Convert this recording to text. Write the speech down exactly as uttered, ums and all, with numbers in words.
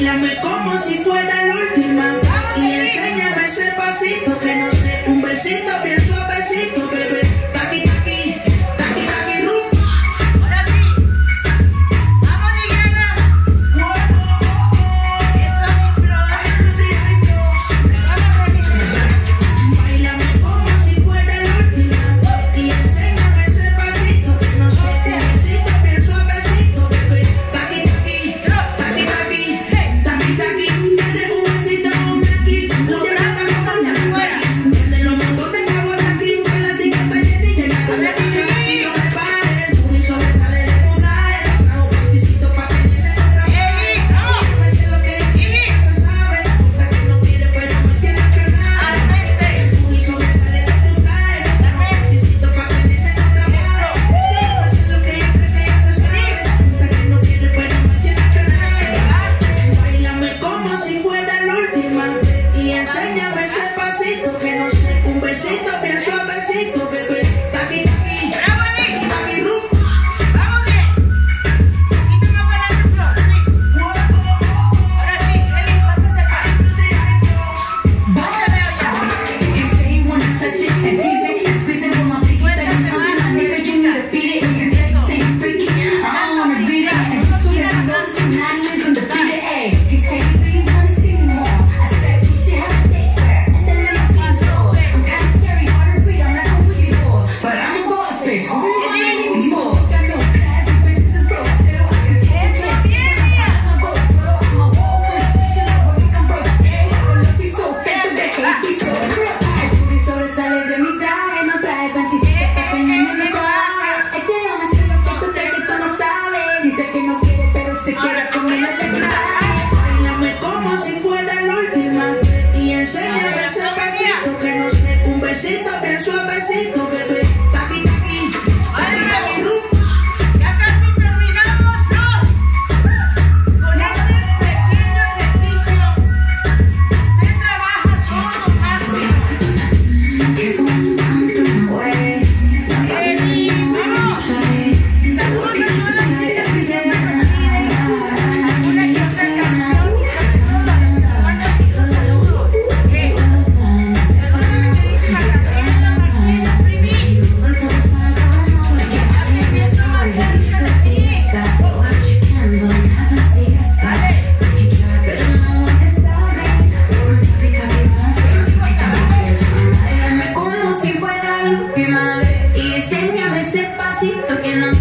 Báilame como si fuera la última y enséñame ese pasito que no sé, un besito bien suavecito, bebé. Taqui, taqui, taqui, taqui, rumba. Ahora sí. Vamos, Liliana. Eso, mis brothers. Báilame como si fuera la última y enséñame ese pasito que no sé, un besito bien suavecito, bebé. Taqui, taqui, taqui, taqui, taqui, taqui. Dale un besito aquí, una rata como la aquí. Desde los mundos de cabo aquí, fue la tica está llena y llegaron aquí. Aquí no me pare, el puri sobresale de tu traje. Trajo panticito pa' tenerle otra vez. Me sé lo que ya se sabe, hasta que no quiere pero me tiene que hablar. El puri sobresale de tu traje. Trajo panticito pa' tenerle otra vez. Me sé lo que ella cree que ya se sabe, hasta que no quiere pero me tiene que hablar. Báilame como si fuera la última y enséñame ese pasito que no sé, un besito bien suavecito, bebé. Taqui, taqui, Bravo, taqui, Liz. taqui, rumba. Vamos bien. Quítame una buena de flor, Liz. Ahora sí, Eli, pásase para. Ahí te veo ya. You say you wanna touch it and tease it, squeeze it with my feet, but it's something I nigga, you need to beat it. Your text ain't freaky, I don't wanna read it. And just to let you know, this is not listen to beat it. Ay, he said you really wanna see me more. I said we should have a date where at the little pizza store. I'm kinda scary, hard to read, I'm like a Ouija board, but I'm a boss bitch. Who you really need me for? Got no class, and bitches is broke still. I can take the cash, I'm a go bro, I'm a whole bitch, bitch, and I'm a I'm broke. Ay, I'm lucky so fake, the back ain't be so real. Ay, Rudy sobresale de mi traje, no trae panticita pa' que me me traje. Este hombre se lo que tú crees que tú no sabes. Dice que no quiere, pero se quiere comer la tequila. Báilame como si fuera la última y enséñame ese pasito que no sé, un besito bien suavecito, bebé. Taqui, taqui, taqui, taqui, rumba. Ya casi terminamos, Flor. Con este pequeño ejercicio, usted trabaja todo hace. Eli, vamos. Saludos a todas las chicas que siempre nos piden alguna que otra canción. Saludos. ¿Qué? Saludame, queridísima Gabriela Martínez, Primi. Alguien viendo más cerca de ti. Báilame como si fuera la última vez y enséñame ese pasito que no